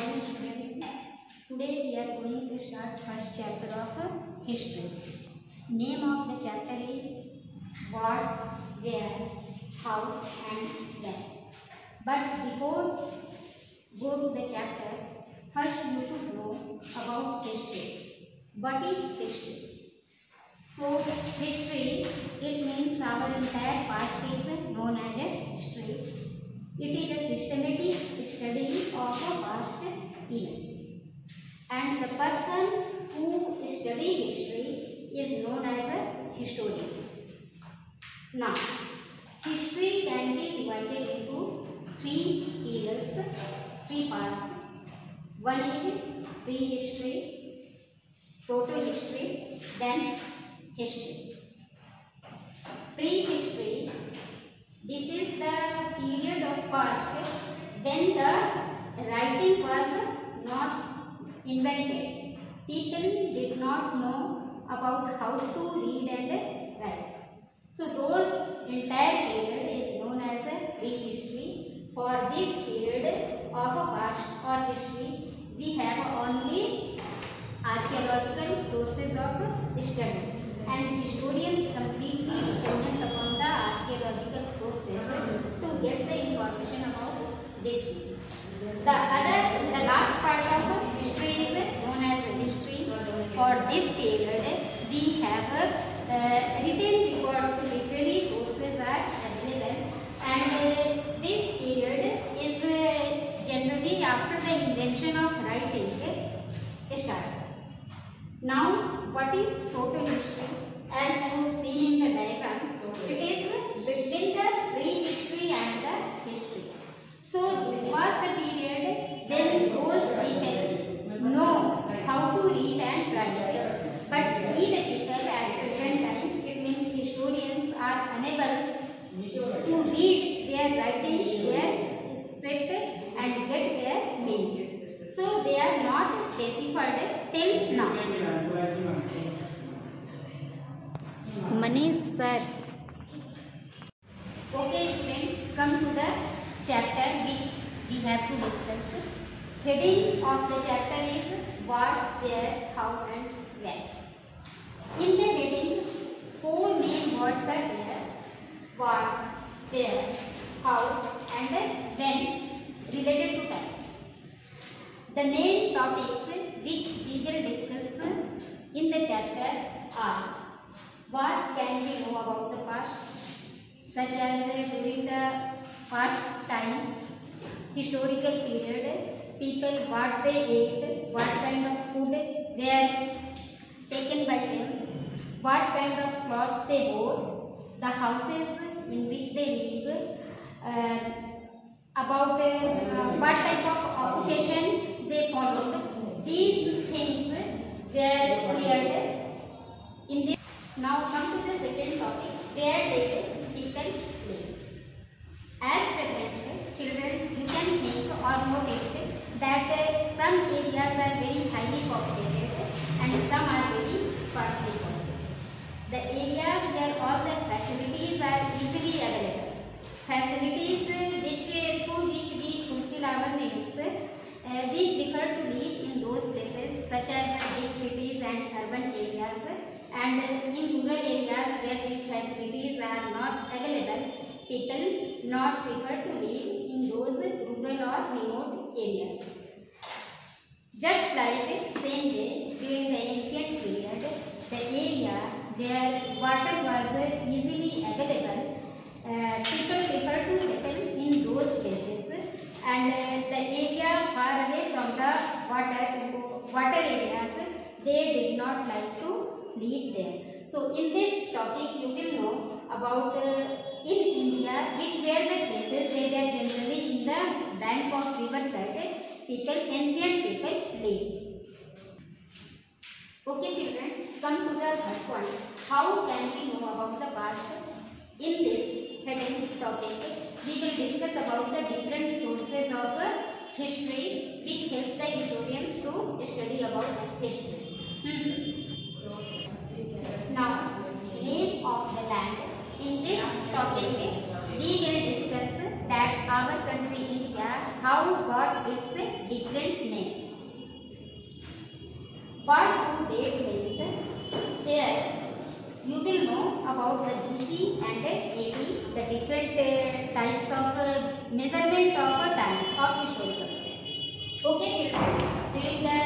morning students. Today we are going to start first chapter of history. Name of the chapter is what, where, how and when. But before go to the chapter, first you should know about history. What is history? So history, it means our entire past is known as a history. It is a systematic study of past events, and the person who study history is known as a historian. Now, history can be divided into three periods, three parts. One is prehistory, proto-history, then history. Prehistory, this is the period of past when the writing was not invented. People did not know about how to read and write. So those entire period is known as a prehistory. For this period of past or history, we have only archaeological sources of study, and historians completely dependent upon the archaeological sources to get the information about this thing. The last part of history is known as history. For this period, we have written records, literary sources are available, and this period is generally after the invention of writing started. Now, what is proto-history? As you see in the diagram, it is between the prehistory and the history. So, this was the period when those people know how to read and write. But we the people at present time, it means historians are unable to read their writings, their script and get their meaning. So, they are not deciphered till now. Manish sir. Okay student, come to the chapter which we have to discuss. Heading of the chapter is what, where, how and when. In the heading, four main words are there: what, where, how and when, related to time. The main topics which we will discuss in the chapter are: what can we know about the past, such as during the past time, historical period, people what they ate, what kind of food were taken by them, what kind of clothes they wore, the houses in which they live, about what type of occupation they followed. These things were cleared in this. Now come to the second topic, where did people live. As present, children, you can think or notice that some areas are very highly populated and some are very sparsely populated. The areas where all the facilities are easily available, facilities through which we fulfill our needs, we prefer to live in those places such as big cities and urban areas, and in rural areas where these facilities are not available, people not prefer to live in those rural or remote areas. Just like same way during the ancient period, the area where water was easily available, people prefer to settle in those places, and the area far away from the water areas, they did not like to live there. So in this topic you will know about in India which were the places they were generally in the bank of riverside ancient people live. Okay children, come to the first point. How can we know about the past? In this headings topic, we will discuss about the different sources of history which help the historians to study about history. Now, name of the land. In this topic, we will discuss that our country India, how got its different names. What do date means? Here you will know about the BC and AD, the different types of measurement of a time of historical state. Okay children, during the